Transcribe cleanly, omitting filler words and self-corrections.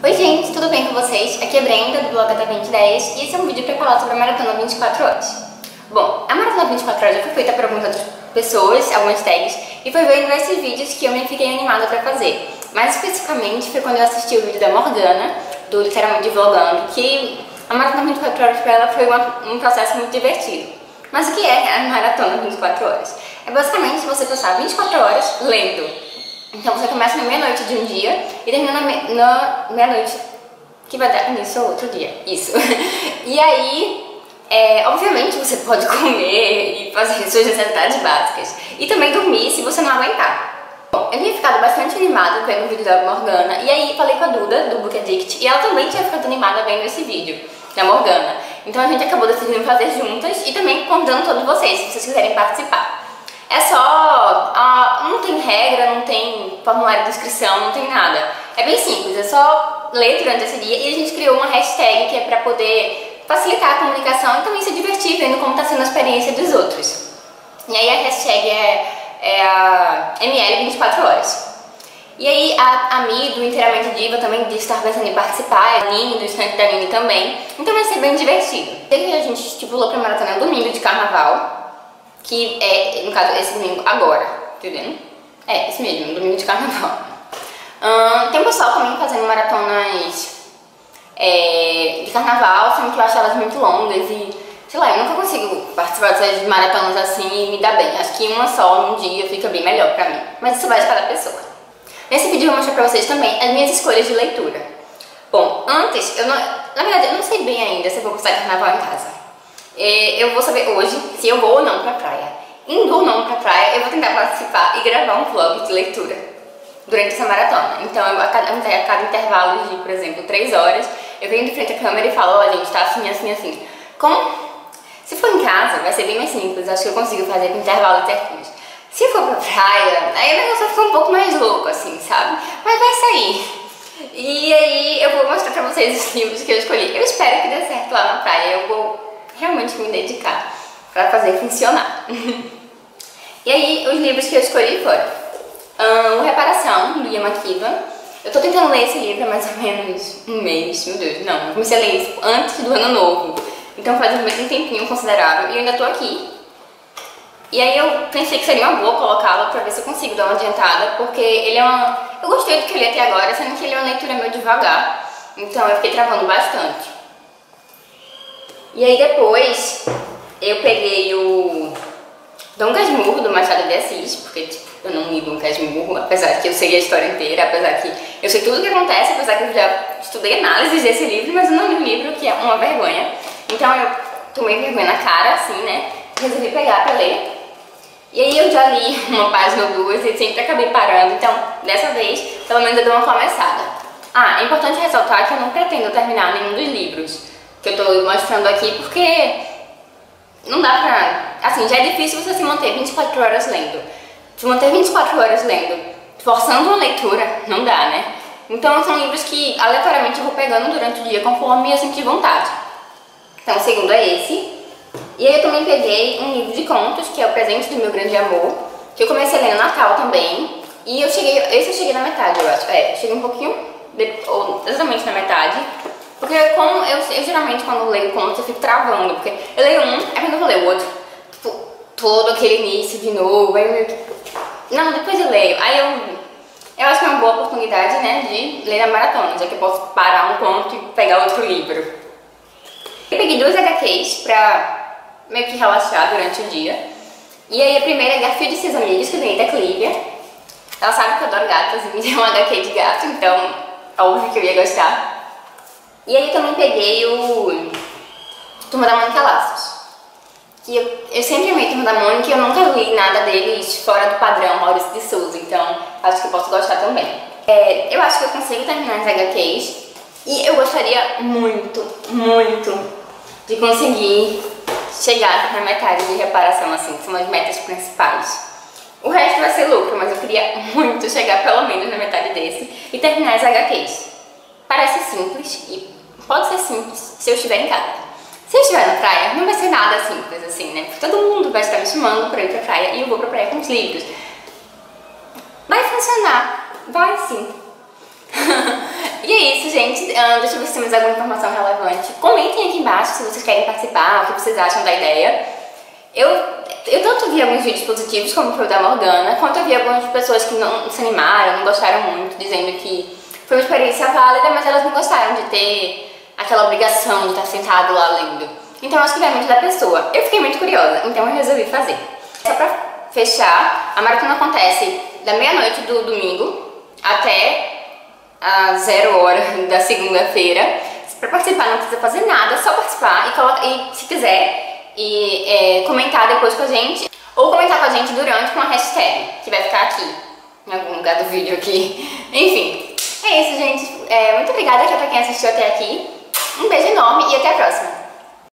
Oi gente, tudo bem com vocês? Aqui é Brenda, do blog Até 2010, e esse é um vídeo para falar sobre a Maratona 24 Horas. Bom, a Maratona 24 Horas já foi feita por algumas outras pessoas, algumas tags, e foi vendo esses vídeos que eu me fiquei animada para fazer. Mais especificamente foi quando eu assisti o vídeo da Morgana, do Literalmente Vlogando, que a Maratona 24 Horas para ela foi um processo muito divertido. Mas o que é a Maratona 24 Horas? É basicamente você passar 24 horas lendo. Então você começa na meia-noite de um dia e termina na meia-noite que vai dar início ao outro dia. Isso. E aí, obviamente você pode comer e fazer suas necessidades básicas. E também dormir se você não aguentar. Bom, eu tinha ficado bastante animada vendo o vídeo da Morgana. E aí falei com a Duda, do Book Addict, e ela também tinha ficado animada vendo esse vídeo da Morgana. Então a gente acabou decidindo fazer juntas e também convidando todos vocês, se vocês quiserem participar. É só, não tem regra, não tem formulário de inscrição, não tem nada. É bem simples, é só ler durante esse dia e a gente criou uma hashtag que é para poder facilitar a comunicação e também se divertir vendo como está sendo a experiência dos outros. E aí a hashtag é a ML24 horas. E aí a Mi do Inteiramente Diva também disse estar pensando em participar, a Nini do Estante da Nini também. Então vai ser bem divertido. Desde que a gente estipulou para a maratona domingo de carnaval, que é, no caso, esse domingo agora, entendendo? É, esse mesmo, domingo de carnaval. Tem um pessoal também fazendo maratonas de carnaval, sendo que eu acho elas muito longas e, sei lá, eu nunca consigo participar dessas maratonas assim e me dar bem. Acho que uma só num dia fica bem melhor pra mim, mas isso vai de cada pessoa. Nesse vídeo eu vou mostrar pra vocês também as minhas escolhas de leitura. Bom, antes, na verdade, eu não sei bem ainda se eu vou passar carnaval em casa. Eu vou saber hoje se eu vou ou não pra praia. Indo ou não pra praia, eu vou tentar participar e gravar um vlog de leitura durante essa maratona. Então, a cada intervalo de, por exemplo, 3 horas, eu venho de frente à câmera e falo, ó, gente, tá assim, assim, assim. Se for em casa, vai ser bem mais simples, acho que eu consigo fazer com intervalos certinhos. Se for pra praia, aí o negócio fica um pouco mais louco, assim, sabe? Mas vai sair. E aí, eu vou mostrar pra vocês os livros que eu escolhi. Eu espero que dê certo lá na praia, eu vou realmente me dedicar pra fazer funcionar. E aí, os livros que eu escolhi foram o Reparação, do Ian McEwan. Eu tô tentando ler esse livro há mais ou menos um mês, meu Deus, não, eu comecei a ler isso antes do ano novo. Então faz um tempinho considerável e eu ainda tô aqui. E aí eu pensei que seria uma boa colocá-lo pra ver se eu consigo dar uma adiantada, porque ele é eu gostei do que eu li até agora, sendo que ele é uma leitura meio devagar, então eu fiquei travando bastante. E aí depois eu peguei o Dom Casmurro, do Machado de Assis, porque tipo, eu não li Dom Casmurro, apesar que eu sei a história inteira, apesar que eu sei tudo o que acontece, apesar que eu já estudei análises desse livro, mas eu não li o livro, que é uma vergonha. Então eu tomei vergonha na cara, assim, né, resolvi pegar pra ler. E aí eu já li uma página ou duas e sempre acabei parando, então dessa vez pelo menos eu dou uma começada. É importante ressaltar que eu não pretendo terminar nenhum dos livros que eu tô mostrando aqui, porque não dá pra... Assim, já é difícil você se manter 24 horas lendo. Se manter 24 horas lendo, forçando uma leitura, não dá, né? Então são livros que aleatoriamente eu vou pegando durante o dia conforme eu sentir vontade. Então o segundo é esse. E aí eu também peguei um livro de contos, que é O Presente do Meu Grande Amor, que eu comecei a ler no Natal também. E esse eu cheguei na metade, eu acho. Eu cheguei um pouquinho, ou exatamente na metade. Porque como eu geralmente quando eu leio contos eu fico travando, porque eu leio um, aí quando eu vou ler o outro, tipo, todo aquele início de novo, aí eu meio que... Não, depois eu leio. Aí eu acho que é uma boa oportunidade, né, de ler na maratona, já que eu posso parar um conto e pegar outro livro. Eu peguei 2 HQs pra meio que relaxar durante o dia. E aí a primeira é Garfield e Seus Amigos, que eu ganhei da Clívia. Ela sabe que eu adoro gatos e me deu um HQ de gato, então óbvio que eu ia gostar. E aí eu também peguei o Turma da Mônica Laços, que eu sempre amei Turma da Mônica e eu nunca li nada deles fora do padrão Maurício de Souza, então acho que eu posso gostar também. Eu acho que eu consigo terminar as HQs e eu gostaria muito, muito de conseguir chegar na metade de Reparação, assim, que são as metas principais. O resto vai ser lucro, mas eu queria muito chegar pelo menos na metade desse e terminar as HQs. Parece simples e pode ser simples se eu estiver em casa. Se eu estiver na praia, não vai ser nada simples assim, né? Porque todo mundo vai estar me chamando pra ir pra praia e eu vou pra praia com os livros. Vai funcionar, vai sim. E é isso, gente. Deixa eu ver se temos alguma informação relevante. Comentem aqui embaixo se vocês querem participar, o que vocês acham da ideia. Eu tanto vi alguns vídeos positivos, como foi o da Morgana, quanto eu vi algumas pessoas que não se animaram, não gostaram muito, dizendo que foi uma experiência válida, mas elas não gostaram de ter aquela obrigação de estar sentado lá lendo. Então eu acho que vai muito da pessoa. Eu fiquei muito curiosa, então eu resolvi fazer. Só pra fechar, a maratona acontece da meia-noite do domingo até a 0 hora da segunda-feira. Pra participar não precisa fazer nada, só participar e se quiser comentar depois com a gente, ou comentar com a gente durante com a hashtag, que vai ficar aqui, em algum lugar do vídeo aqui. Enfim, é isso, gente. Muito obrigada pra quem assistiu até aqui. Um beijo enorme e até a próxima.